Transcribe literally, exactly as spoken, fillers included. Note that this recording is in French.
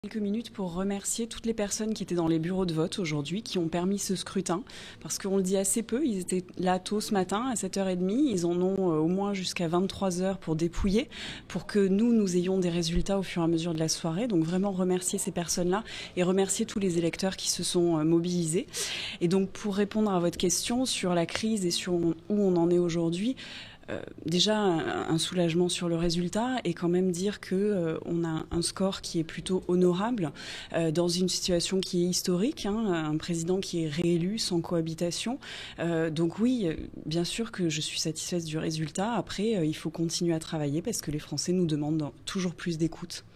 Quelques minutes pour remercier toutes les personnes qui étaient dans les bureaux de vote aujourd'hui, qui ont permis ce scrutin, parce qu'on le dit assez peu, ils étaient là tôt ce matin à sept heures trente, ils en ont au moins jusqu'à vingt-trois heures pour dépouiller, pour que nous, nous ayons des résultats au fur et à mesure de la soirée. Donc vraiment remercier ces personnes-là et remercier tous les électeurs qui se sont mobilisés. Et donc pour répondre à votre question sur la crise et sur où on en est aujourd'hui, Euh, déjà un, un soulagement sur le résultat et quand même dire que euh, on a un score qui est plutôt honorable euh, dans une situation qui est historique, hein, un président qui est réélu sans cohabitation. Euh, donc oui, bien sûr que je suis satisfaite du résultat. Après, euh, il faut continuer à travailler parce que les Français nous demandent toujours plus d'écoute.